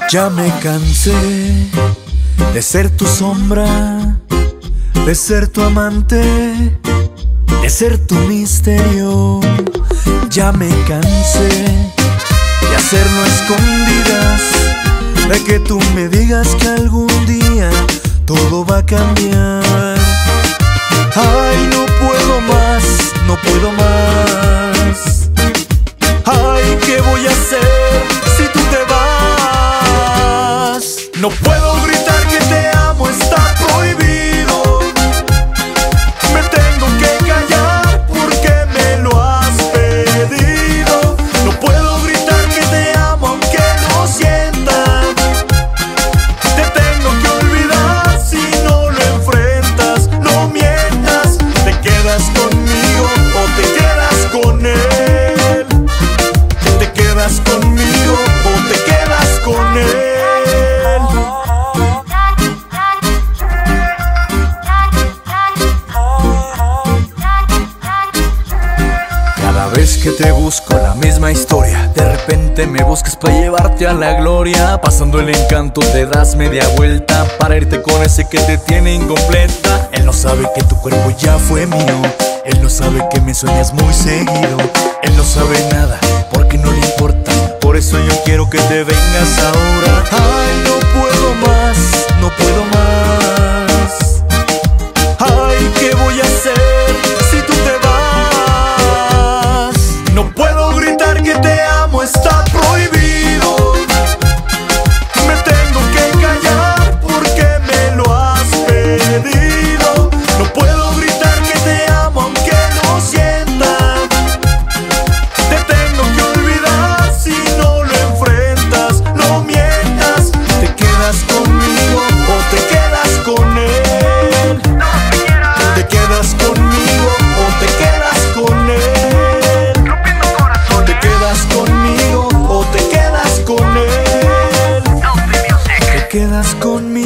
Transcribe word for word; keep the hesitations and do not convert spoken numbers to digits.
Ya me cansé de ser tu sombra, de ser tu amante, de ser tu misterio. Ya me cansé de hacerlo a escondidas, de que tú me digas que algún día todo va a cambiar. Ay, no puedo más, no puedo más. Ay, ¿qué voy a hacer si tú te vas? No puedo gritar que te amo, está prohibido. Me tengo que callar porque me lo has pedido. No puedo gritar que te amo aunque no sienta. Te tengo que olvidar si no lo enfrentas. No mientas, te quedas conmigo o te quedas con él. Te quedas conmigo o te quedas con él. Cada vez que te busco la misma historia, de repente me buscas para llevarte a la gloria. Pasando el encanto te das media vuelta para irte con ese que te tiene incompleta. Él no sabe que tu cuerpo ya fue mío, él no sabe que me sueñas muy seguido. Él no sabe nada porque no le importa, por eso yo quiero que te vengas ahora. Ay, no puedo más, no puedo más. Ay, ¿qué voy a hacer si tú te vas? No puedo gritar que te amo, está prohibido. Me tengo que callar porque me lo has pedido. No puedo gritar que te amo aunque no sienta. Te tengo que olvidar si no lo enfrentas. No mientas, te quedas conmigo o te quedas con él. Te quedas conmigo o te quedas con él. Te quedas conmigo o te quedas con él. Te quedas conmigo.